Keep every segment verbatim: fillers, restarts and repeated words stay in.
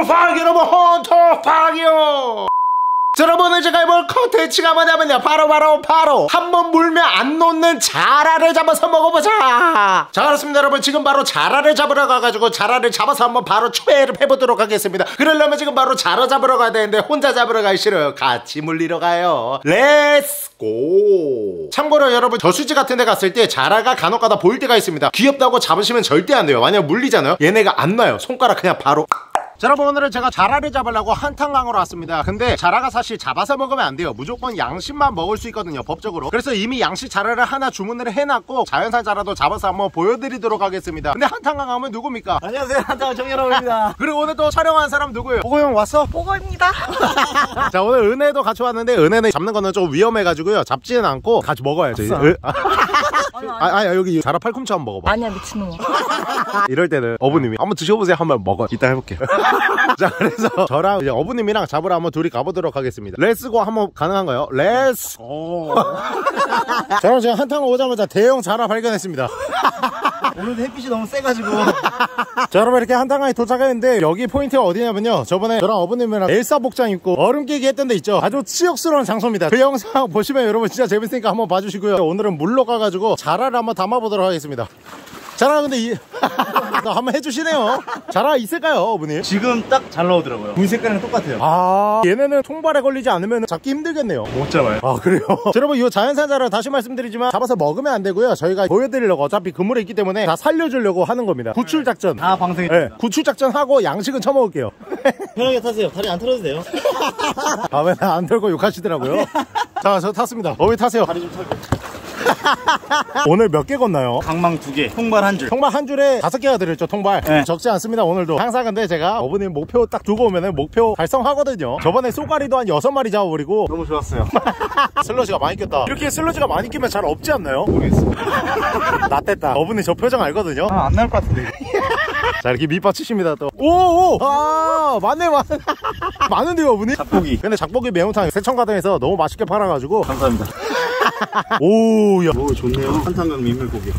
헌터팍 여러분, 헌터팍이요. 자, 여러분 오늘 제가 해볼 컨텐츠가 뭐냐면요, 바로 바로 바로 한번 물면 안 놓는 자라를 잡아서 먹어보자. 자, 그렇습니다 여러분. 지금 바로 자라를 잡으러 가가지고 자라를 잡아서 한번 바로 추배를 해보도록 하겠습니다. 그러려면 지금 바로 자라 잡으러 가야 되는데 혼자 잡으러 가기 싫어요. 같이 물리러 가요. 렛츠고. 참고로 여러분, 저수지 같은 데 갔을 때 자라가 간혹가다 보일 때가 있습니다. 귀엽다고 잡으시면 절대 안 돼요. 만약 물리잖아요, 얘네가 안 놔요. 손가락 그냥 바로. 자, 여러분 오늘은 제가 자라를 잡으려고 한탄강으로 왔습니다. 근데 자라가 사실 잡아서 먹으면 안 돼요. 무조건 양식만 먹을 수 있거든요, 법적으로. 그래서 이미 양식 자라를 하나 주문을 해놨고 자연산 자라도 잡아서 한번 보여드리도록 하겠습니다. 근데 한탄강 하면 누굽니까? 안녕하세요, 한탄강 정연호입니다. 그리고 오늘 또 촬영한 사람 누구예요? 보고 형 왔어? 보고입니다. 자, 오늘 은혜도 같이 왔는데 은혜는 잡는 거는 좀 위험해가지고요, 잡지는 않고 같이 먹어야죠. 은... 아, 아, 여기 자라 팔꿈치 한번 먹어봐. 아니야, 미친놈아. 이럴 때는 어부님이 한번 드셔보세요 한번 먹어. 이따 해볼게요. 자, 그래서 저랑 이제 어부님이랑 잡으러 한번 둘이 가보도록 하겠습니다. 렛츠고. 한번 가능한가요? 렛츠. 저는 지금 한탕 오자마자 대형 자라 발견했습니다. 오늘도 햇빛이 너무 세가지고. 자, 여러분 이렇게 한탕강에 도착했는데 여기 포인트가 어디냐면요, 저번에 저랑 어부님이랑 엘사 복장 입고 얼음 깨기 했던 데 있죠. 아주 치욕스러운 장소입니다. 그 영상 보시면 여러분 진짜 재밌으니까 한번 봐주시고요. 오늘은 물로 가가지고 자라를 한번 담아보도록 하겠습니다. 자라 근데 이 한번 해주시네요. 자라 있을까요 어머니? 지금 딱 잘 나오더라고요. 물 색깔이랑 똑같아요. 아, 얘네는 통발에 걸리지 않으면 잡기 힘들겠네요. 못 잡아요. 아, 그래요? 자, 여러분 이 자연산 자라 다시 말씀드리지만 잡아서 먹으면 안 되고요, 저희가 보여드리려고, 어차피 그물에 있기 때문에 다 살려주려고 하는 겁니다. 구출작전. 아, 방송에. 네, 구출작전 하고 양식은 처먹을게요. 편하게 타세요. 다리 안 털어도 돼요. 다음에 안 털고 욕하시더라고요. 자, 저 탔습니다. 어머니 타세요. 다리 좀 털고. 오늘 몇 개 건나요? 강망 두 개, 통발 한 줄. 통발 한 줄에 다섯 개가 들었죠, 통발. 네. 적지 않습니다 오늘도. 항상 근데 제가 어머님 목표 딱 두고 오면은 목표 달성하거든요. 저번에 쏘가리도 한 여섯 마리 잡아버리고. 너무 좋았어요. 슬러지가 많이 꼈다. 이렇게 슬러지가 많이 끼면 잘 없지 않나요? 모르겠어요. 낫됐다. 어머니 저 표정 알거든요. 아, 안 나올 것 같은데. 자, 이렇게 밑받치십니다 또. 오오! 아, 맞네, 맞네. 많은데요 어머니? 작고기. 근데 작고기 매운탕 세천가등에서 너무 맛있게 팔아가지고. 감사합니다. 오, 야. 오, 좋네요. 한탄강 민물고기.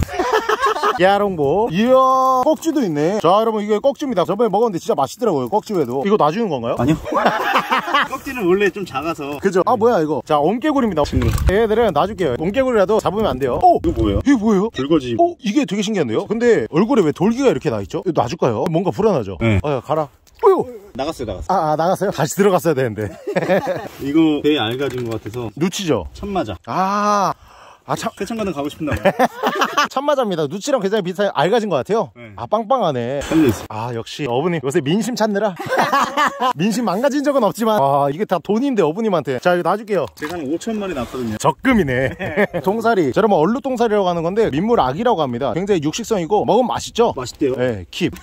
야롱보. 이야, 꺽지도 있네. 자, 여러분 이게 꺽지입니다. 저번에 먹었는데 진짜 맛있더라고요, 꺽지회도. 이거 놔주는 건가요? 아니요. 꺽지는 원래 좀 작아서. 그죠? 아, 뭐야 이거. 자, 엉개구리입니다. 얘들은 놔줄게요. 엉개구리라도 잡으면 안 돼요. 오! 이거 뭐예요? 이게 뭐예요? 불거지. 어? 이게 되게 신기한데요? 근데 얼굴에 왜 돌기가 이렇게 나있죠? 이거 놔줄까요? 뭔가 불안하죠? 네. 아, 야, 가라. 어휴! 나갔어요, 나갔어요. 아, 아, 나갔어요? 다시 들어갔어야 되는데. 이거 배에 알가진 것 같아서. 누치죠? 참마자. 아. 아, 참. 세천가는 가고 싶나 봐요. 참마자입니다. 누치랑 굉장히 비슷하게 알가진 것 같아요. 네. 아, 빵빵하네. 살려있어. 아, 역시 어부님 요새 민심 찾느라. 민심 망가진 적은 없지만, 아, 이게 다 돈인데 어부님한테. 자, 이거 놔줄게요. 제가 한 오천 마리 났거든요. 적금이네. 동사리. 저러면 얼룩동사리라고 하는 건데 민물악이라고 합니다. 굉장히 육식성이고 먹으면 맛있죠? 맛있대요. 네, 킵.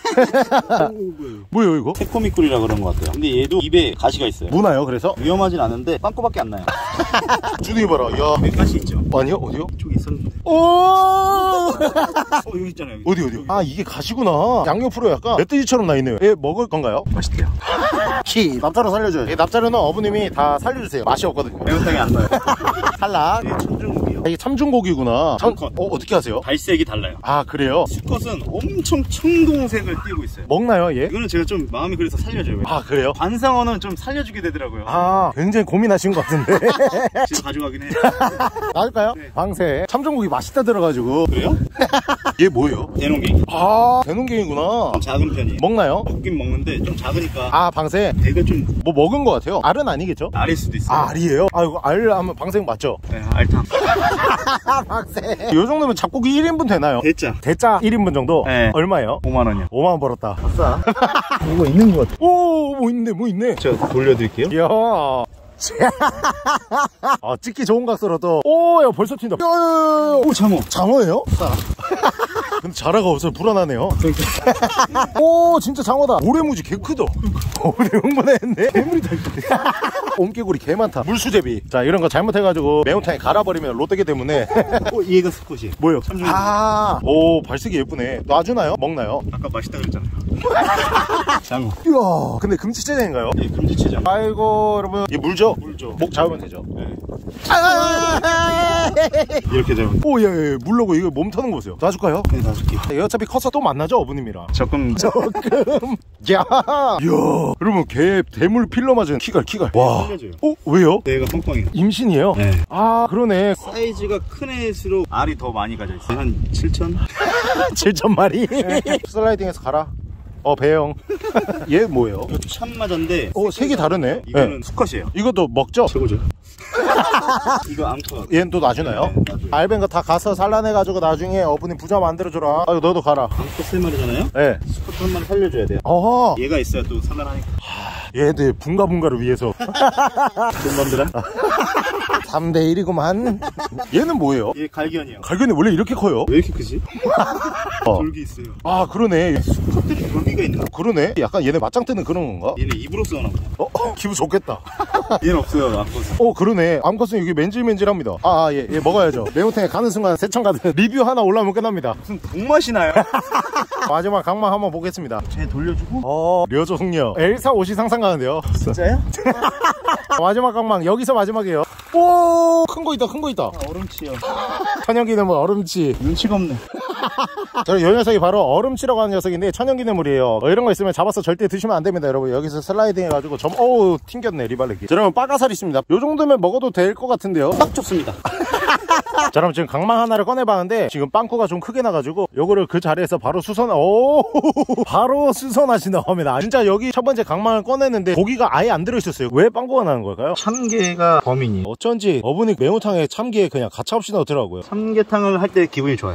뭐예요 이거? 새코미꿀이라 그런 것 같아요. 근데 얘도 입에 가시가 있어요. 무나요 그래서? 위험하진 않은데 빵꾸밖에 안 나요. 주둥이 봐라. 야, 여기 가시 있죠? 아니요? 어디요? 저기 있었는데. 오! 어, 여기 있잖아요. 여기. 어디 어디요? 아, 이게 가시구나. 양옆으로 약간 멧돼지처럼 나 있네요. 얘 먹을 건가요? 맛있대요. 키. 납자로 살려줘요. 이 납자로는 어부님이 다 살려주세요. 맛이 없거든요. 매운탕이 안 나요. 탈락. 이게 천중고기요. 아, 이게 참중고기구나. 참, 참- 어, 어떻게 하세요? 발색이 달라요. 아, 그래요? 수컷은 엄청 청동색을 띄고 있어요. 먹나요 얘? 이거는 제가 좀 마음이 그래서 살려줘요. 아, 그래요? 관상어는 좀 살려주게 되더라고요. 아, 굉장히 고민하신 것 같은데. 지금 가져가긴 해요. 놔줄까요? 네. 방새. 참중고기 맛있다 들어가지고. 그래요? 얘 뭐예요? 대농갱이. 아, 대농갱이구나. 좀 작은 편이에요. 먹나요? 먹긴 먹는데 좀 작으니까 아, 방새. 애가 좀 뭐 먹은 것 같아요. 알은 아니겠죠? 알일 수도 있어요. 아, 알이에요? 아, 이거 알 하면 방생 맞죠? 네, 알탕. 방새. 요 정도면 잡고기 일 인분 되나요? 대짜. 대짜 일 인분 정도? 네. 얼마예요? 오만 원이요. 오만 원 벌었다. 아싸. 이거 있는 것 같아. 오, 뭐 있네, 뭐 있네. 제가 돌려드릴게요. 이야. 아, 찍기 좋은 각서로 또. 오, 야, 벌써 튄다. 야, 야, 야, 야. 오, 장어. 장어예요? 근데 자라가 없어서 불안하네요. 오, 진짜 장어다. 모래무지 개 크다. 오래 흥분했네. 괴물이 다 있네. 옴개구리 개 많다. 물수제비. 자, 이런 거 잘못해가지고 매운탕에 갈아버리면 롯데기 때문에. 어, 얘가 수컷이에요. 뭐요? 참중고기. 아, 오, 발색이 예쁘네. 놔주나요? 먹나요? 아까 맛있다 그랬잖아요. 장어. 이야, 근데 금지체장인가요? 예, 금지체장. 아이고, 여러분. 이 물죠? 물죠. 목 잡으면 되죠. 네. 아, 이렇게 잡으면. 오, 예, 예. 물러고 이거 몸 터는 거 보세요. 놔줄까요? 네, 다섯 개. 예, 어차피 커서 또 만나죠 어부님이랑. 적금. 조금. 야, 야, 여러분 개 대물 필러 맞은 키갈 키갈. 와. 살려줘요. 어 왜요? 얘가 뻥뻥이에요. 임신이에요? 네. 아 그러네. 사이즈가 큰 애일수록 알이 더 많이 가져 있어요. 한 칠천? 칠천 마리. 슬라이딩해서 가라. 어 배영. 얘 뭐예요? 이것도 참마자인데. 어 색이 다르네. 이거는 네. 수컷이에요. 이것도 먹죠? 최고죠. 이거 암컷. 얘는 또 놔주나요? 네, 놔줘요. 알벤 거 다 가서 산란해가지고 나중에 어부님 부자 만들어줘라. 아유 너도 가라. 암컷 세 마리잖아요. 네. 수컷 한 마리 살려줘야 돼요. 어허. 얘가 있어야 또 산란하니까. 얘들 분가분가를 위해서. 놈들아. 삼 대 일이구만. 얘는 뭐예요? 얘 갈견이요. 갈견이 원래 이렇게 커요? 왜 이렇게 크지? 어. 돌기 있어요. 아 그러네. 수컷들이 돌기가 있나? 그러네. 약간 얘네 맞짱 뜨는 그런 건가? 얘네 입으로 써나 보다. 어? 어 기분 좋겠다. 얘는 없어요. 암컷은. 어 그러네. 암컷은 여기 맨질맨질합니다. 아 예 예 먹어야죠. 매운탕에 가는 순간 세창 가든 리뷰 하나 올라오면 끝납니다. 무슨 독맛이 나요? 마지막 강망 한번 보겠습니다. 쟤 돌려주고. 어 려조 승려 엘사 옷이 상상 가는데요. 진짜요? 마지막 강망 여기서 마지막이에요. 오 큰 거 있다 큰 거 있다. 아, 얼음치요. 천연기념물 얼음치. 눈치가 없네. 저는 이 녀석이 바로 얼음치라고 하는 녀석인데 천연기념물이에요. 어, 이런 거 있으면 잡아서 절대 드시면 안 됩니다 여러분. 여기서 슬라이딩 해가지고 점 어우 튕겼네 리발레기. 자, 여러분 빠가살 있습니다. 요 정도면 먹어도 될 것 같은데요. 딱 좋습니다. 자 그럼 지금 강망 하나를 꺼내봤는데 지금 빵꾸가 좀 크게 나가지고 요거를 그 자리에서 바로 수선 오 바로 수선하신다고 합니다. 진짜 여기 첫 번째 강망을 꺼냈는데 고기가 아예 안 들어있었어요. 왜 빵꾸가 나는 걸까요? 참게가 범인이. 어쩐지 어머니 매운탕에 참기에 그냥 가차없이 넣더라고요. 참게탕을 할 때 기분이 좋아요.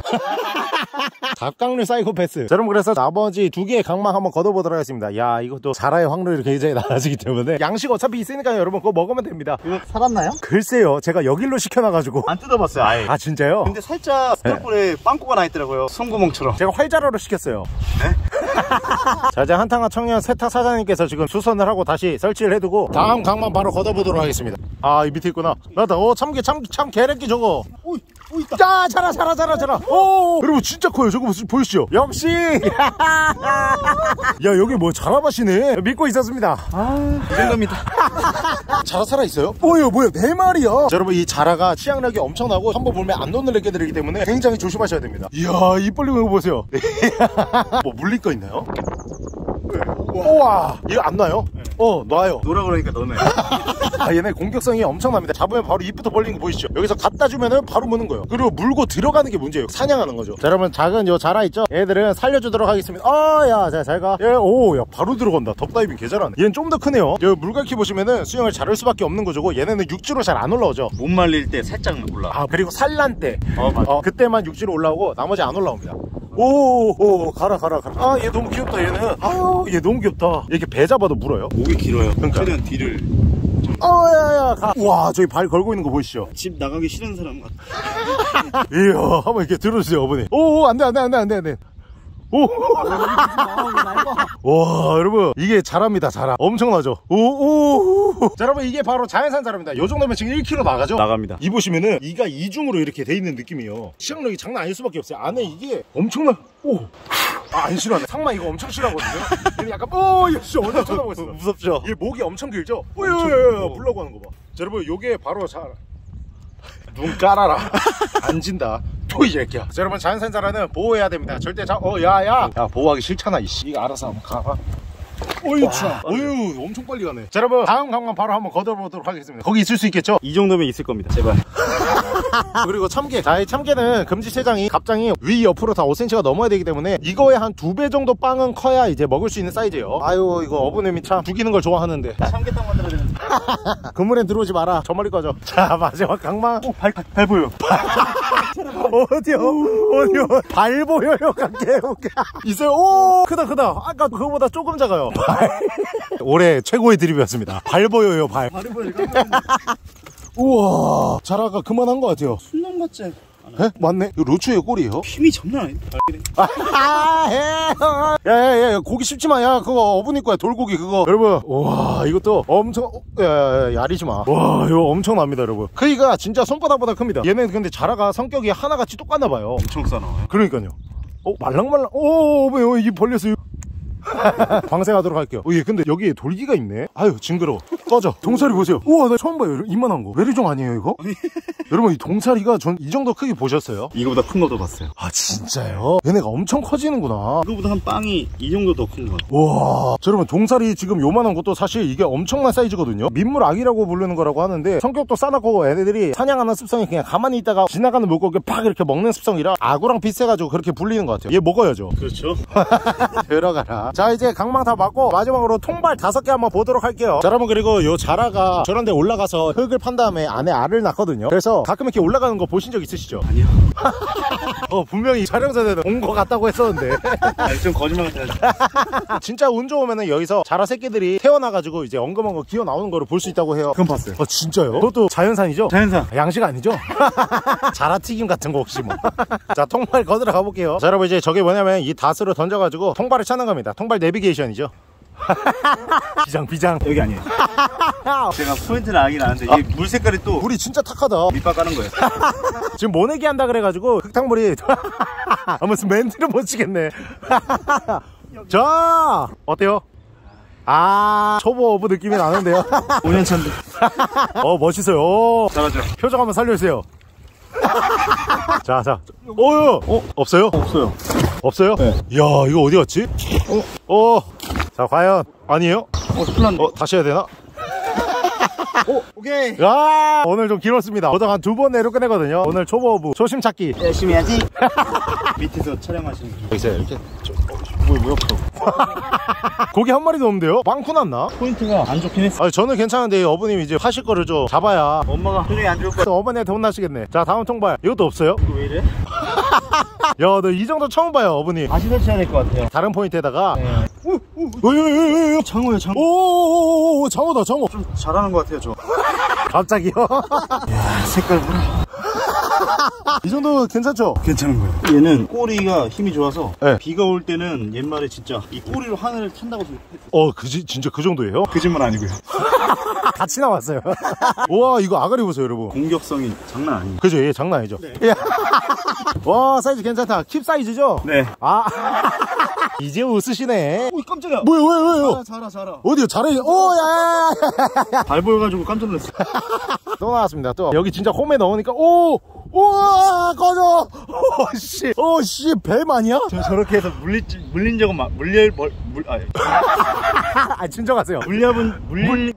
닭강류 사이코패스. 자, 여러분 그래서 나머지 두 개의 강망 한번 걷어보도록 하겠습니다. 야 이것도 자라의 확률이 굉장히 낮아지기 때문에 양식 어차피 있으니까요 여러분 그거 먹으면 됩니다. 이거 살았나요? 글쎄요 제가 여길로 시켜놔가지고. 안 뜯어봤어요 아예. 아 진짜요? 근데 살짝 스타볼에 빵꾸가 나 있더라고요. 손구멍처럼. 제가 활자로로 시켰어요. 네? 자 이제 한탕한 청년 세탁 사장님께서 지금 수선을 하고 다시 설치를 해두고 다음 강만 바로 걷어보도록 하겠습니다. 아 이 밑에 있구나. 나다. 어 참게 참 참 개래끼 저거. 오이 오이 있다. 자 자라 자라 자라 자라. 오 여러분 진짜 커요. 저거 보이시죠? 역시. 야 여기 뭐 자라밭이네. 믿고 있었습니다. 아, 이 정도입니다. 자라 살아 있어요? 뭐예요 뭐예요 네 마리야. 자, 여러분 이 자라가 치약력이 엄청나고 한번 물면 안 놓는 애기들이기 때문에 굉장히 조심하셔야 됩니다. 이야 입 벌리고 이거 보세요. 뭐 물릴 거 있나요? 우와 이거 안 놔요? 네. 어 놔요. 노라 그러니까 너네. 아 얘네 공격성이 엄청납니다. 잡으면 바로 입부터 벌리는 거 보이시죠? 여기서 갖다 주면은 바로 무는 거예요. 그리고 물고 들어가는 게 문제예요. 사냥하는 거죠. 자 여러분 작은 요 자라 있죠? 얘들은 살려주도록 하겠습니다. 아야 자 잘가. 얘오야 바로 들어간다. 덥다이빙 개 잘하네. 얘는 좀 더 크네요. 여기 물갈퀴 보시면은 수영을 잘할 수밖에 없는 거죠. 얘네는 육지로 잘 안 올라오죠. 못 말릴 때 살짝 올라. 아 그리고 산란 때 어, 맞아. 어, 그때만 육지로 올라오고 나머지 안 올라옵니다. 오오 가라 가라 가라. 아 얘 너무 귀엽다 얘는. 아유 얘 너무 귀엽다. 이렇게 배 잡아도 물어요. 목이 길어요. 그러니까. 최대한 뒤를. 어야야 가. 와 저기 발 걸고 있는 거 보이시죠? 집 나가기 싫은 사람 같아. 이야 한번 이렇게 들어주세요 어머니. 오 안돼 안돼 안돼 안돼 안돼. 오. 와 여러분 이게 자랍니다 자라. 엄청나죠? 오오. 자 여러분 이게 바로 자연산 자랍니다. 요 정도면 지금 일 킬로그램 나가죠? 나갑니다. 이 보시면은 이가 이중으로 이렇게 돼 있는 느낌이에요. 시향력이 장난 아닐 수밖에 없어요. 안에 이게 엄청나. 오. 아, 안 싫어하네. 상마 이거 엄청 싫어하거든요. 얘는 약간 오, 야, 씨, 어디 쳐다보고 있어. 무섭죠? 얘 목이 엄청 길죠? 오야야야, 불라고 하는 거 봐. 자, 여러분, 요게 바로 자, 눈 깔아라. 안 진다. 또 이 새끼야. 자, 여러분, 자연산 자라는 보호해야 됩니다. 절대 자, 어, 야, 야. 야, 보호하기 싫잖아, 이씨. 이거 알아서 한번 가봐. 어휴, 참. 어휴, 엄청 빨리 가네. 자, 여러분, 다음 강만 바로 한번 걷어보도록 하겠습니다. 거기 있을 수 있겠죠? 이 정도면 있을 겁니다. 제발. 그리고 참게. 자, 이 참게는 금지체장이 갑장이 위 옆으로 다 오 센티미터가 넘어야 되기 때문에 이거에 한 두 배 정도 빵은 커야 이제 먹을 수 있는 사이즈예요. 아유 이거 어부님이 참 죽이는 걸 좋아하는데. 참게탕 만들어야 되는데. 그물엔 들어오지 마라. 저 멀리 꺼져. 자 마지막 강망. 오, 발, 발, 발 보여. 어디요? 어디요? 발 보여요. 갈게. 있어요. 오 크다 크다. 아까 그거보다 조금 작아요. 발. 올해 최고의 드립이었습니다. 발 보여요 발. 발이 보여. 우와 자라가 그만한 것 같아요. 순놈 같지? 에? 맞네. 이거 로추의 꼴이에요. 힘이 장난 아니다. 야야야 고기 씹지마. 야 그거 어부니 거야. 돌고기 그거. 여러분 와 이것도 엄청 야야야 야리지마. 와 이거 엄청납니다 여러분. 크기가 진짜 손바닥보다 큽니다. 얘는 근데 자라가 성격이 하나같이 똑같나봐요. 엄청 싸나와요. 그러니까요. 어 말랑말랑. 오 어부니 입 벌렸어요. 방생하도록 할게요. 어, 예, 근데 여기에 돌기가 있네. 아유 징그러워. 꺼져. 동사리 보세요. 우와 나 처음 봐요. 이만한 거. 메리종 아니에요 이거? 여러분 이 동사리가 전 이 정도 크기 보셨어요? 이거보다 큰 것도 봤어요. 아 진짜요? 얘네가 엄청 커지는구나. 이거보다 한 빵이 이 정도 더 큰 것 같아요. 와, 자, 여러분 동사리 지금 요만한 것도 사실 이게 엄청난 사이즈거든요. 민물아기라고 부르는 거라고 하는데 성격도 싸납고 애들이 사냥하는 습성이 그냥 가만히 있다가 지나가는 물고기 팍 이렇게 먹는 습성이라 악어랑 비슷해가지고 그렇게 불리는 것 같아요. 얘 먹어야죠. 그렇죠. 들어가라. 자 이제 강망 다 맞고 마지막으로 통발 다섯 개 한번 보도록 할게요. 자 여러분 그리고 요 자라가 저런 데 올라가서 흙을 판 다음에 안에 알을 낳거든요. 그래서 가끔 이렇게 올라가는 거 보신 적 있으시죠? 아니요. 어 분명히 촬영 전에는 온 거 같다고 했었는데 아니, 좀 거짓말 같아요. 진짜 운 좋으면은 여기서 자라 새끼들이 태어나가지고 이제 엉금엉금 기어 나오는 거를 볼 수 있다고 해요. 그건 봤어요. 어 진짜요? 그것도 자연산이죠? 자연산. 양식 아니죠? 자라 튀김 같은 거 혹시 뭐. 자 통발 거들어 가볼게요. 자 여러분 이제 저게 뭐냐면 이 닷으로 던져가지고 통발을 찾는 겁니다. 통발 내비게이션이죠. 비장 비장. 여기 아니에요. 제가 포인트는 알긴 아는데 아, 물 색깔이 또 물이 진짜 탁하다. 밑밥 까는 거예요. 지금 모내기 한다 그래가지고 흙탕물이 아 무슨 멘트를 못 치겠네. 자 어때요? 아 초보 어부 느낌이 나는데요. 오 년 차인데. 어 멋있어요. 오. 잘하죠. 표정 한번 살려주세요. 자, 자. 어요! 어? 없어요? 없어요. 없어요? 네. 이야, 이거 어디 갔지? 어? 어. 자, 과연. 아니에요? 어, 큰일 났네. 어, 다시 해야 되나? 오, 오케이. 야 오늘 좀 길었습니다. 보통 한 두 번 내로 끝내거든요. 오늘 초보 어부 초심 찾기. 열심히 해야지. 밑에서 촬영하시는 분. 여기 있어요, 이렇게. 뭐야, 뭐 없어. 고기 한 마리도 없는데요? 빵꾸 났나? 포인트가 안 좋긴 했어. 아니, 저는 괜찮은데 어부님 이제 하실 거를 좀 잡아야. 엄마가 표정이 안 좋을 거야. 어머니한테 혼나시겠네. 자, 다음 통발. 이것도 없어요? 이거 왜 이래? 야, 너 이 정도 처음 봐요, 어부님. 다시 설치해야 될 것 같아요. 다른 포인트에다가. 네. 오, 오, 오, 오, 장어예요, 장어. 오, 장어다, 장어. 좀 잘하는 것 같아요, 저. 갑자기요? 야, 색깔 보라. 이 정도 괜찮죠? 괜찮은 거예요. 얘는 꼬리가 힘이 좋아서 네. 비가 올 때는 옛말에 진짜 이 꼬리로 하늘을 탄다고 생각했어요. 어, 그지, 진짜 그 정도예요? 거짓말 아니고요. 같이 나왔어요. 우와, 이거 아가리 보세요, 여러분. 공격성이 장난 아니에요. 그죠? 얘 장난 아니죠? 네. 와, 사이즈 괜찮다. 킵 사이즈죠? 네. 아, 이제 웃으시네. 오, 깜짝이야. 뭐야, 왜, 왜요? 자라, 자라. 어디요? 잘해. 오, 야, 야, 야. 발 보여가지고 깜짝 놀랐어. 또 나왔습니다. 또 여기 진짜 홈에 넣으니까 오, 우와, 꺼져. 오, 씨, 오, 씨, 뱀 아니야? 저 저렇게 해서 물리 물린 적은 막 물릴 물, 물 아, 아, 진정하세요. 물려본 물릴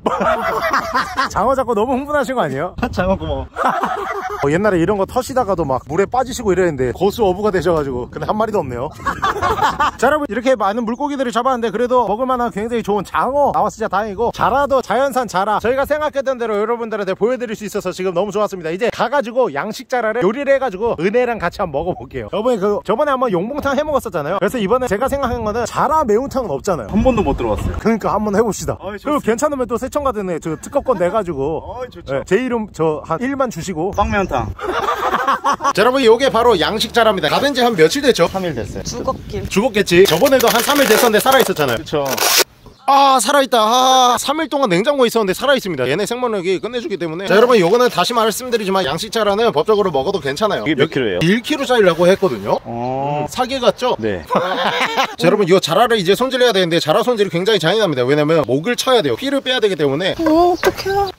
장어 잡고 너무 흥분하신 거 아니에요? 장어 고마워. 어, 옛날에 이런 거 터시다가도 막 물에 빠지시고 이랬는데 고수 어부가 되셔가지고 근데 한 마리도 없네요. 자 여러분 이렇게 많은 물고기들을 잡았는데 그래도 먹을만한 굉장히 좋은 장어 나왔으니 진짜 다행이고 자라도 자연산 자라 저희가 생각했던 대로 여러분들한테 보여드릴 수 있어서 지금 너무 좋았습니다. 이제 가가지고 양식 자라를 요리를 해가지고 은혜랑 같이 한번 먹어볼게요. 저번에 그 저번에 한번 용봉탕 해먹었었잖아요. 그래서 이번에 제가 생각한 거는 자라 매운탕은 없잖아요. 한 번도 못 들어봤어요. 그러니까 한번 해봅시다. 어이, 그리고 괜찮으면 또 세청 같은 애 저 특허권 내가지고 어이, 좋죠. 네, 제 이름 저 한 일만 주시고. 빵면탕. 자 여러분 요게 바로 양식 자라입니다. 가된 지 한 며칠 됐죠? 삼 일 됐어요. 죽었길. 죽었겠지. 저번에도 한 삼 일 됐었는데 살아있었잖아요. 그쵸. 아 살아있다. 아, 삼 일 동안 냉장고에 있었는데 살아있습니다. 얘네 생명력이 끝내주기 때문에. 자 여러분 요거는 다시 말씀드리지만 양식 자라는 법적으로 먹어도 괜찮아요. 이게 몇 킬로예요? 일 킬로짜리라고 했거든요. 어. 사기 같죠? 네. 자 여러분 이 자라를 이제 손질해야 되는데 자라 손질이 굉장히 잔인합니다. 왜냐면 목을 쳐야 돼요. 피를 빼야 되기 때문에. 어, 어떡해.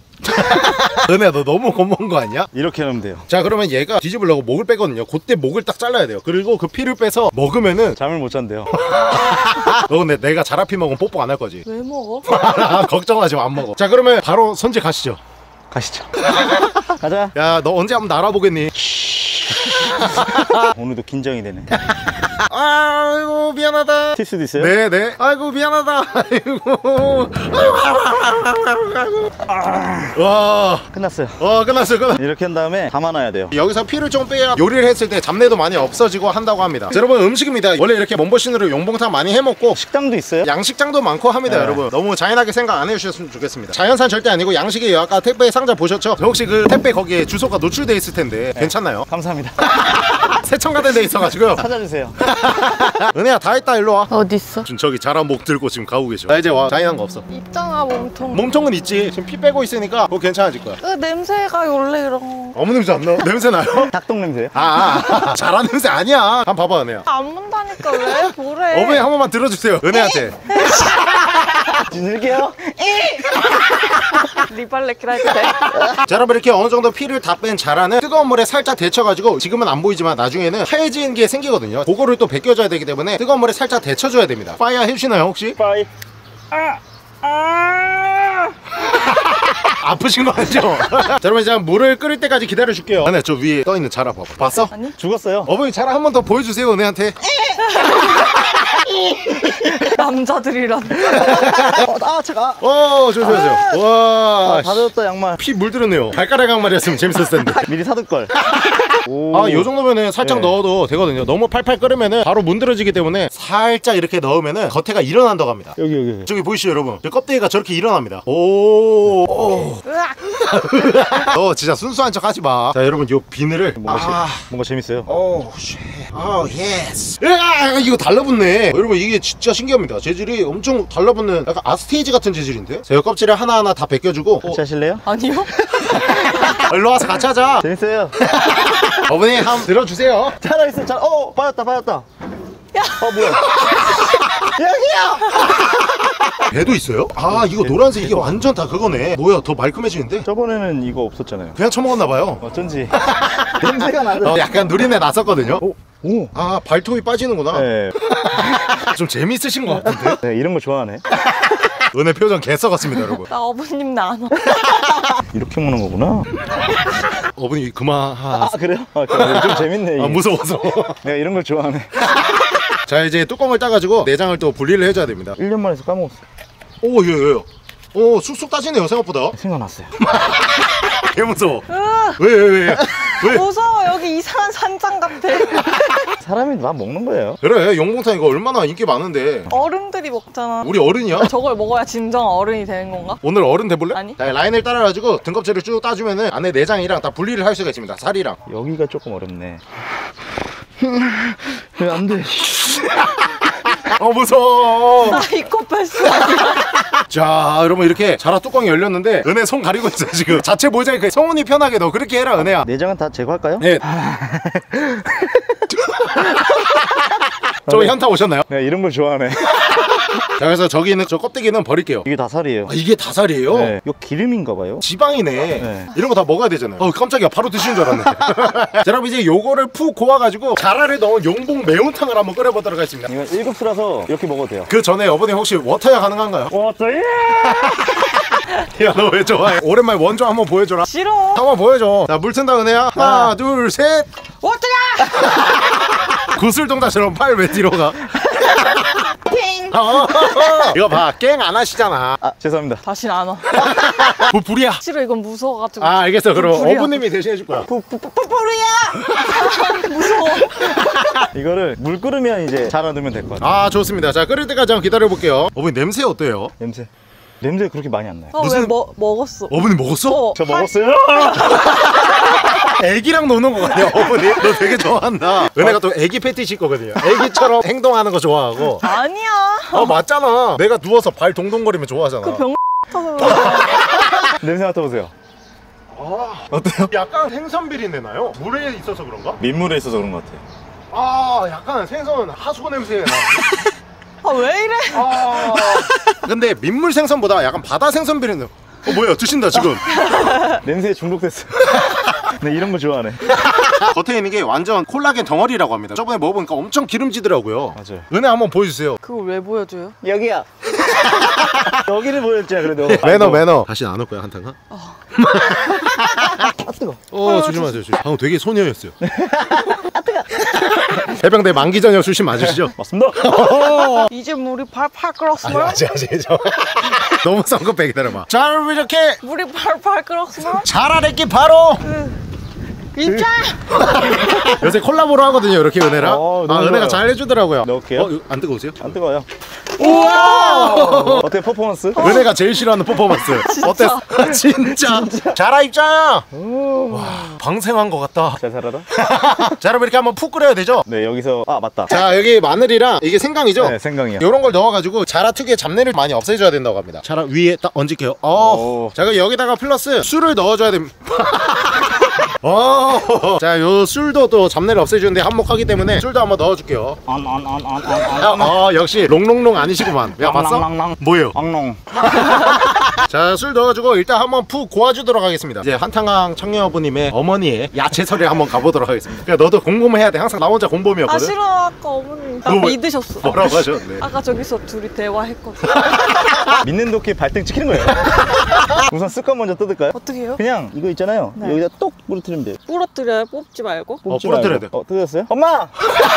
은혜야 너 너무 고마운 거 아니야? 이렇게 하면 돼요. 자 그러면 얘가 뒤집으려고 목을 빼거든요. 그때 목을 딱 잘라야 돼요. 그리고 그 피를 빼서 먹으면은 잠을 못 잔대요. 너 근데 내가 자라피 먹으면 뽀뽀 안 할 거지? 왜 먹어? 걱정하지 마, 안 먹어. 자 그러면 바로 손질 가시죠. 가시죠. 가자. 야 너 언제 한번 날아보겠니? 오늘도 긴장이 되네. 아이고 미안하다. 튈 수도 있어요? 네네. 아이고 미안하다. 아이고. 아이고. 와. 끝났어요. 어 끝났어요. 끝났. 이렇게 한 다음에 담아놔야 돼요. 여기서 피를 좀 빼야 요리를 했을 때 잡내도 많이 없어지고 한다고 합니다. 자, 여러분 음식입니다. 원래 이렇게 몸보신으로 용봉탕 많이 해먹고 식당도 있어요? 양식장도 많고 합니다. 네. 여러분 너무 잔인하게 생각 안 해주셨으면 좋겠습니다. 자연산 절대 아니고 양식이에요. 아까 택배 상자 보셨죠? 혹시 그 택배 거기에 주소가 노출돼 있을 텐데 괜찮나요? 감사합니다. 세청 같은 데 있어가지고요. 찾아주세요. 은혜야 다 했다. 일로 와. 어딨어? 지금 저기 자란 목 들고 지금 가고 계셔. 나 이제 와. 잔인한 거 없어. 있잖아 몸통. 몸통은 있지. 지금 피 빼고 있으니까 그거 괜찮아질 거야. 그 냄새가 원래 이런 거. 어머 냄새 안 나? 냄새 나요? 닭똥 냄새요? 아, 아, 자란 냄새 아니야. 한번 봐봐 은혜야. 안 문다니까 왜 보래? 어머니 한 번만 들어주세요. 은혜한테. 진실게요. 리발레키라 해도 돼? 자 여러분 이렇게 어느 정도 피를 다 뺀 자라는 뜨거운 물에 살짝 데쳐가지고 지금은 안 보이지만 나중에는 하얘진 게 생기거든요. 그거를 또 벗겨줘야 되기 때문에 뜨거운 물에 살짝 데쳐줘야 됩니다. 파이어 해주시나요 혹시? 빠이. 아, 아. 아프신 거 아니죠? 자 여러분 이제 물을 끓일 때까지 기다려줄게요. 은혜 저 위에 떠있는 자라 봐봐. 봤어? 아니? 죽었어요. 어머니 자라 한 번 더 보여주세요 은혜한테. 남자들이란. 어, 아, 제가. 어 조심하세요. 와 아, 다 젖었다 양말. 피 물들었네요. 발가락 양말이었으면 재밌었을 텐데. 미리 사둘 걸. 아, 요 정도면은 살짝 네. 넣어도 되거든요. 너무 팔팔 끓으면은 바로 문드러지기 때문에 살짝 이렇게 넣으면은 겉에가 일어난다고 합니다. 여기 여기. 저기 보이시죠 여러분? 저 껍데기가 저렇게 일어납니다. 오, 오. 으악. 너 진짜 순수한 척 하지 마. 자 여러분 요 비늘을 뭔가 재- 아, 뭔가 재밌어요. 오, 쉣. 아, 예스. 으아, 이거 달라붙네. 여러분 이게 진짜 신기합니다. 재질이 엄청 달라붙는 약간 아스테이지 같은 재질인데. 자, 요 껍질을 하나하나 다 벗겨주고. 같이 하실래요? 아니요? 어, 일로 와서 같이 하자. 재밌어요. 어머니 한번 들어주세요. 잘하 있어. 잘. 어, 빠졌다 빠졌다. 야. 어 뭐야? 여기야. 배도 있어요? 아 이거 노란색 이게 완전 다 그거네. 뭐야 더 말끔해지는데? 저번에는 이거 없었잖아요. 그냥 처먹었나봐요. 어쩐지 냄새가 나더라. 어, 약간 누린내 났었거든요. 오, 오. 아 발톱이 빠지는구나. 네. 좀 재밌으신 것 같은데? 네, 이런 거 좋아하네. 은혜 표정 개 썩었습니다 여러분. 나 어머님 나 안 와. 이렇게 먹는 거구나. 어머니 그만 하... 아 그래요? 아, 그래. 좀 재밌네. 이게. 아 무서워서. 내가 이런 걸 좋아하네. 자 이제 뚜껑을 따가지고 내장을 또 분리를 해줘야 됩니다. 일 년 만에서 까먹었어. 오 예예. 오 쑥쑥 따지네요 생각보다. 생각났어요. 개 무서워. 으, 왜 왜 왜? 왜? 무서워. 여기 이상한 산장 같아. 사람이 다 먹는 거예요. 그래 용봉탕 이거 얼마나 인기 많은데. 어른들이 먹잖아. 우리 어른이야? 저걸 먹어야 진정 어른이 되는 건가? 오늘 어른 돼볼래? 아니. 자, 라인을 따라가지고 등껍질을 쭉 따주면은 안에 내장이랑 다 분리를 할 수가 있습니다. 살이랑. 여기가 조금 어렵네. 왜 안 돼? 어 무서워. 사이코패스. 자 여러분 이렇게 자라 뚜껑이 열렸는데 은혜 손 가리고 있어요 지금. 자체 모자이크 성훈이 편하게 너 그렇게 해라 은혜야. 내장은 다 제거할까요? 네. 저 현타 오셨나요? 내가 이런 걸 좋아하네. 자 그래서 저기 있는 저 껍데기는 버릴게요. 이게 다 살이에요. 아, 이게 다 살이에요? 네. 이거 기름인가 봐요. 지방이네. 네. 이런 거 다 먹어야 되잖아요. 어 깜짝이야 바로 드시는 줄 알았네. 자 여러분 이제 요거를 푹 고아가지고 자라를 넣은 용봉 매운탕을 한번 끓여보도록 하겠습니다. 이건 일급수라서 이렇게 먹어도 돼요. 그 전에 어머니 혹시 워터야 가능한가요? 워터야! 야 너 왜 좋아해? 오랜만에 원조 한번 보여줘라. 싫어. 한번 보여줘. 자 물 튼다 은혜야. 하나 둘 셋. 어떡해! 구슬동자처럼 팔 왜 뒤로 가? 핑. 어, 이거 봐 깽 안 하시잖아. 아 죄송합니다. 다신 안 와. 부 불이야. 싫어. 이건 무서워가지고. 아 알겠어. 그럼 불이야. 어부님이 대신해 줄 거야. 무서워. 이거를 물 끓으면 이제 자라 넣으면 될 것 같아요. 아 좋습니다. 자 끓일 때까지 한번 기다려 볼게요. 어머니 냄새 어때요? 냄새. 냄새 그렇게 많이 안 나요. 아, 무슨- 왜 먹, 먹었어? 어머니 먹었어? 어, 저 할- 먹었어요? 애기랑 노는 거 같아요. 어머니 너 되게 좋아한다. 은혜가 또 애기 패티시 거거든요. 애기처럼 행동하는 거 좋아하고. 아니야. 어 맞잖아. 내가 누워서 발 동동거리면 좋아하잖아. 그 병 같아서. 냄새 맡아보세요. 아, 어때요? 약간 생선 비린내 나요. 물에 있어서 그런가? 민물에 있어서 그런 것 같아요. 아 약간 생선 하수구 냄새 나. 아, 왜 이래? 아 근데 민물 생선보다 약간 바다 생선 비린내. 어 뭐야 드신다 지금. 냄새에 중독됐어요. 네, 이런 거 좋아하네. 겉에 있는 게 완전 콜라겐 덩어리라고 합니다. 저번에 먹어보니까 엄청 기름지더라고요. 맞아요. 은혜 한번 보여주세요. 그걸 왜 보여줘요? 여기야. 여기를 보였잖아 그래도. 매너 매너. 다시 안 올 거야 한탕? 어. 아 뜨거. 어 조심하세요. 조심. 방금 되게 소녀였어요. 해병대 만기 전역 출신 맞으시죠? 맞습니다. 이제 물이 팔팔 끓었으면? 아직 아직 저 너무 성급해 기다려봐. 자 여러분 이렇게 물이 팔팔 끓었으면? 자라랬기 바로 입장! 요새 콜라보로 하거든요 이렇게 은혜랑. 어, 아 너무 은혜가 좋아요. 잘 해주더라고요. 넣을게요. 어, 이거 안 뜨거우세요? 안 뜨거워요. 우와. 어때 퍼포먼스? 은혜가 제일 싫어하는 퍼포먼스. 어땠어? 진짜. 자라 입장. 와, 방생한 것 같다. 잘 살아라. 자, 여러분 이렇게 한번 푹 끓여야 되죠? 네 여기서 아 맞다. 자, 여기 마늘이랑 이게 생강이죠? 네 생강이요. 요런 걸 넣어가지고 자라 특유의 잡내를 많이 없애줘야 된다고 합니다. 자라 위에 딱 얹을게요. 어. 오. 자, 그럼 여기다가 플러스 술을 넣어줘야 됩니다. 어. 자, 요 술도 또 잡내를 없애주는데 한몫하기 때문에 술도 한번 넣어줄게요. 안안안안안. 어, 역시 롱롱롱 아니시구만. 야, 봤어? 랑랑랑랑. 뭐예요? 엉롱. 자, 술 넣어주고 일단 한번 푹 고아주도록 하겠습니다. 이제 한탄강 청년부님의 어머니의 야채설에 한번 가보도록 하겠습니다. 그러니까 너도 공범해야 돼. 항상 나 혼자 아 공범이었거든. 싫어. 아까 어머님 나 너 왜- 믿으셨어. 뭐라고 하셨네. 아까 저기서 둘이 대화했거든. 믿는 도끼 발등 찍히는 거예요. 우선 습관 먼저 뜯을까요? 어떻게 해요? 그냥 이거 있잖아요. 네. 여기다 똑 부러뜨리면 돼요. 부러뜨려요? 뽑지 말고? 뽑지 부러뜨려야 말고. 어 뜯었어요? 엄마.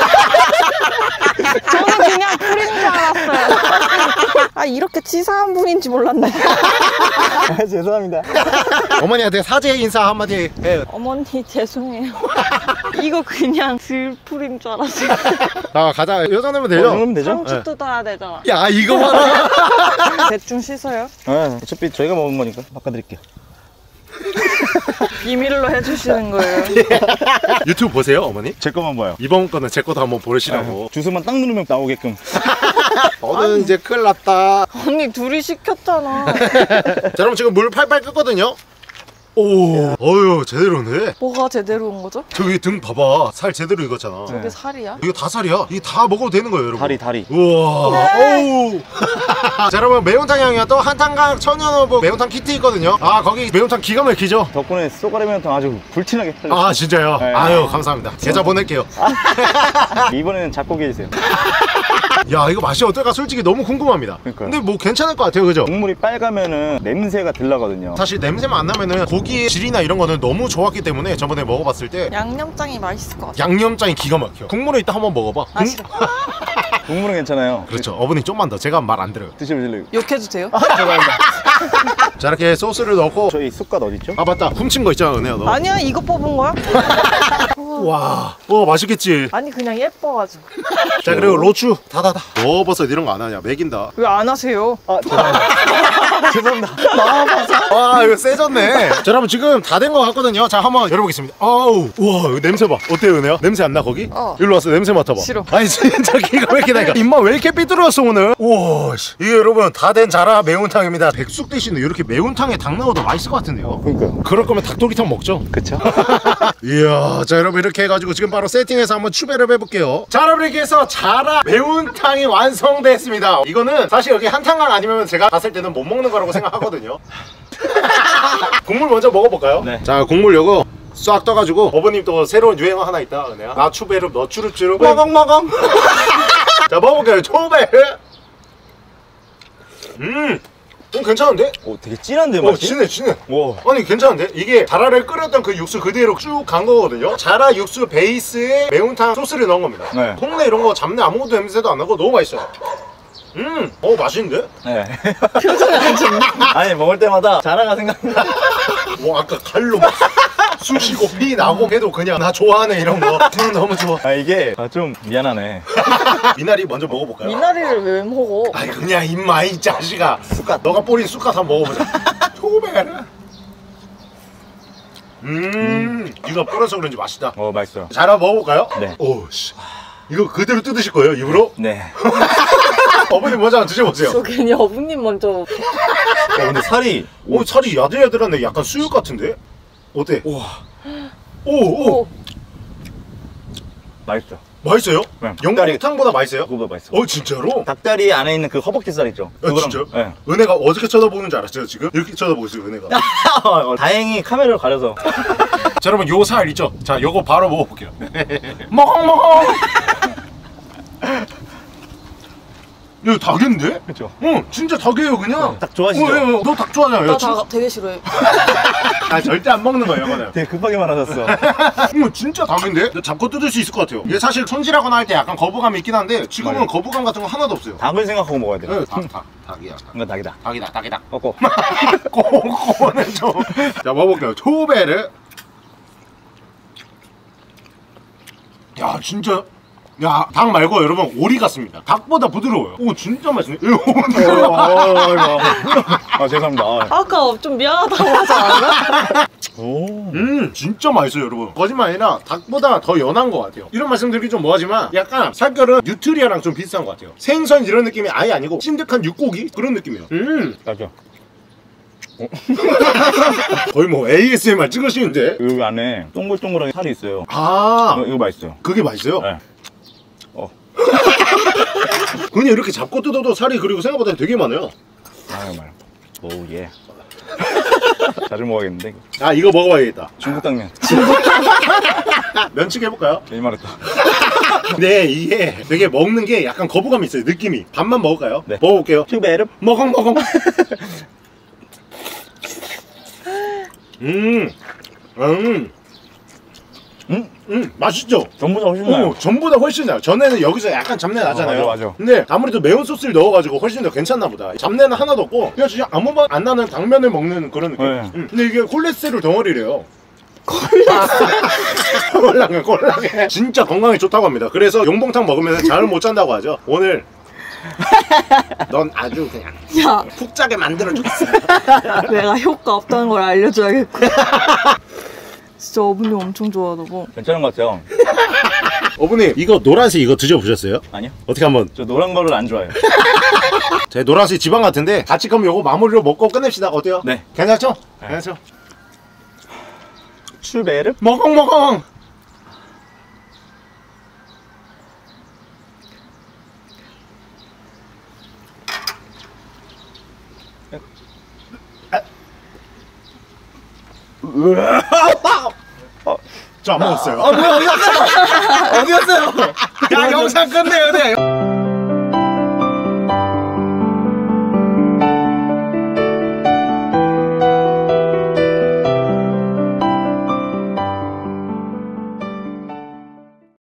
저는 그냥 뿌린 줄 알았어요. 아 이렇게 치사한 분인지 몰랐네. 아, 죄송합니다. 어머니한테 사죄 인사 한마디 해. 어머니 죄송해요. 이거 그냥 들풀인 줄 알았어요. 자, 가자. 요 정도면 어, 되죠? 그러면 되죠? 상추 네. 뜯어야 되잖아. 야, 이거 봐라. 대충 씻어요. 네, 어차피 저희가 먹은 거니까 바꿔드릴게요. 비밀로 해주시는 거예요. 유튜브 보세요, 어머니? 제 거만 봐요. 이번 거는 제 것도 한번 보시라고. 주소만 딱 누르면 나오게끔. 너는 이제 큰일 났다. 언니 둘이 시켰잖아. 자, 그럼 지금 물 팔팔 끓거든요. 오, 어휴, 제대로네. 뭐가 제대로 온 거죠? 저기 등 봐봐. 살 제대로 익었잖아. 저게 네. 살이야? 이거 다 살이야. 이게 다 먹어도 되는 거예요, 여러분. 다리 다리. 우와. 오우. 자, 여러분 매운탕 향이야. 또 한탄강 천연어부 매운탕 키트 있거든요. 아, 거기 매운탕 기가 막히죠? 덕분에 쏘가리 매운탕 아주 불티나게 팔렸어요. 아, 진짜요? 네. 아유, 감사합니다. 계좌 보낼게요. 이번에는 작곡 해주세요. 야, 이거 맛이 어떨까 솔직히 너무 궁금합니다. 그러니까요. 근데 뭐 괜찮을 것 같아요, 그죠? 국물이 빨가면은 냄새가 들 나거든요. 사실 냄새만 안 나면은 고기의 질이나 이런 거는 너무 좋았기 때문에 저번에 먹어봤을 때 양념장이 맛있을 것 같아. 양념장이 기가 막혀. 국물을 이따 한번 먹어봐. 아 국- 싫어. 국물은 괜찮아요. 그렇죠. 어머니 좀만 더. 제가 말 안 들어요. 드셔보실래요? 욕해도 돼요? 죄송합니다. 자, 이렇게 소스를 넣고. 저희 쑥갓 어딨죠? 아, 맞다. 훔친 거 있잖아, 은혜야, 너. 아니야 이거 뽑은 거야? 와, 어, 맛있겠지. 아니 그냥 예뻐가지고. 자, 그리고 로추 다다다. 너버섯 이런 거 안 하냐? 맥인다. 왜 안 하세요? 아 죄송합니다. 죄송합니다. 와, 이거 세졌네. 자, 여러분 지금 다 된 거 같거든요. 자, 한번 열어보겠습니다. 아우, 우와, 이거 냄새 봐. 어때요, 은혜야? 냄새 안 나 거기? 어. 일로 와서 냄새 맡아봐. 싫어. 아니, 진짜 기가 막히다. 이거. 입맛 왜 이렇게 삐뚤어졌어 오늘? 우와, 씨. 이게 여러분 다 된 자라 매운탕입니다. 백숙 대신에 이렇게 매운탕에 닭 넣어도 맛있을 것 같은데요. 그러니까요. 그럴 거면 닭도리탕 먹죠. 그쵸? 이야, 자, 여러분 이렇게 해가지고 지금 바로 세팅해서 한번 추배를 해볼게요. 자, 여러분 이렇게 해서 자라 매운탕이 완성됐습니다. 이거는 사실 여기 한탄강 아니면 제가 봤을 때는 못 먹는 거라고 생각하거든요. 국물 먼저 먹어볼까요? 네. 자, 국물 요거 싹 떠가지고 어머님 또 새로운 유행어 하나 있다, 은혜야. 나 추베르 너 추릅추릅 먹엉먹엉. 자, 먹어볼게요. 추베르. 음, 좀 괜찮은데? 오 되게 진한데 어, 맛이? 진해 진해. 와. 아니 괜찮은데? 이게 자라를 끓였던 그 육수 그대로 쭉 간 거거든요. 자라 육수 베이스에 매운탕 소스를 넣은 겁니다. 네. 콩내 이런 거 잡내 아무것도 냄새도 안 나고 너무 맛있어요. 음, 어 맛있는데? 네. 아니 먹을 때마다 자라가 생각나. 뭐 아까 칼로 막 쑤시고 피 나고 해도 그냥 나 좋아하네 이런 거. 음, 너무 좋아. 아 이게 아, 좀 미안하네. 미나리 먼저 먹어볼까요? 미나리를 왜 먹어? 아이 그냥 입마 이 자식아. 쑥갓. 너가 뿌린 쑥갓 한번 먹어보자. 초베르. 음, 이거 뿌려서 그런지 맛있다. 어 맛있어요. 자라 먹어볼까요? 네. 오씨, 이거 그대로 뜯으실 거예요 입으로? 네. 어머님 먼저 한번 드셔보세요. 저 괜히 어부님 먼저. 어, 근데 살이 오, 살이 야들야들한데 약간 수육 같은데? 어때? 우와 오, 오, 오, 맛있어. 맛있어요? 네. 영국탕보다 맛있어요? 그거보다 맛있어. 어, 진짜로? 닭다리 안에 있는 그 허벅지살 있죠? 아, 진짜요? 네. 은혜가 어떻게 쳐다보는 줄 알았어요 지금? 이렇게 쳐다보고 있어요 은혜가. 어, 다행히 카메라를 가려서. 자, 여러분 요 살 있죠? 자, 요거 바로 먹어볼게요. 먹어 먹어. 이거 닭인데? 그쵸? 응, 진짜 닭이에요 그냥. 닭 좋아하시죠? 어, 예, 예. 너 닭 좋아하잖아요. 나 진짜- 다 되게 싫어해. 아, 절대 안 먹는 거예요 이거는. 되게 급하게 말하셨어. 이거 진짜 닭인데? 잡고 뜯을 수 있을 것 같아요. 이게 사실 손질하거나 할 때 약간 거부감이 있긴 한데 지금은 맞아요. 거부감 같은 거 하나도 없어요. 닭을 생각하고 먹어야 돼. 네, 닭, 닭, 닭이야. 닭. 이건 닭이다. 닭이다, 닭이다. 꺾고. 꼬꼬는 좀. 자, 먹어볼게요. 초베르. 야, 진짜 야, 닭 말고 여러분 오리 같습니다. 닭보다 부드러워요. 오, 진짜 맛있네. 어, 아 죄송합니다. 아. 아까 좀 미안하다고 하지 않았나? 오. 음, 진짜 맛있어요, 여러분. 거짓말 아니라 닭보다 더 연한 것 같아요. 이런 말씀 드리기 좀 뭐하지만 약간 살결은 뉴트리아랑 좀 비슷한 것 같아요. 생선 이런 느낌이 아예 아니고 찐득한 육고기 그런 느낌이에요. 음, 맞아. 거의 뭐 에이에스엠알 찍으시는데. 여기 안에 동글동글하게 살이 있어요. 아, 이거, 이거 맛있어요. 그게 맛있어요? 네. 어. 그냥 이렇게 잡고 뜯어도 살이 그리고 생각보다 되게 많아요. 아유 말. 오 예. 자주 먹어야겠는데. 아, 이거 먹어봐야겠다. 중국 당면. 면치기 해볼까요? 괜히 말했다. 네, 이게 되게 먹는 게 약간 거부감이 있어요, 느낌이. 밥만 먹을까요? 네. 먹어볼게요. 튜베르. 먹엉 먹엉. 음, 음, 음. 음, 맛있죠? 전보다 훨씬 나요. 오, 전보다 훨씬 나요. 전에는 여기서 약간 잡내 나잖아요. 어, 맞아, 맞아. 근데 아무래도 매운 소스를 넣어가지고 훨씬 더 괜찮나 보다. 잡내는 하나도 없고 그냥 진짜 아무 맛 안 나는 당면을 먹는 그런 느낌. 네. 음, 근데 이게 콜레스테롤 덩어리래요. 콜라겐, 콜라겐. 진짜 건강에 좋다고 합니다. 그래서 용봉탕 먹으면 잠을 못 잔다고 하죠. 오늘 넌 아주 그냥 야, 푹 자게 만들어줬어. 내가 효과 없다는 걸 알려줘야겠고. 진짜 어머니 엄청 좋아하더고. 괜찮은 것 같아요. 어머님, 이거 노란색 이거 드셔보셨어요? 아니요. 어떻게 한번. 저 노란 거를 안 좋아해요. 제 노란색 지방 같은데 같이 그럼 요거 마무리로 먹고 끝냅시다. 어때요? 네. 괜찮죠? 네. 괜찮죠? 튜베르. 먹엉 먹엉. 저 안 먹었어요. 아 뭐야 어디였어요? 어디였어요? 야, 영상 끝내야 돼.